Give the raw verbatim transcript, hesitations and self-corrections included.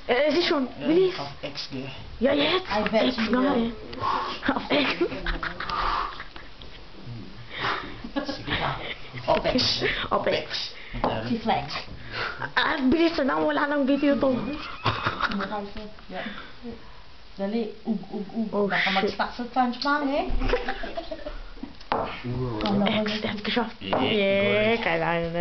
Eh, Desisyon, bilis. Of X D. Yeah, yes. I bet X you nga will. eh. Of X. Sige pa. Opex. Opex. Si Flex. Ah, bilis na lang. Wala nang video to. Yeah. Dali. Ug, ug, ug. Oh, Baka shit. mag-stuck sa crunch bang eh. X, that's ko siya. Yeah, kailangan na.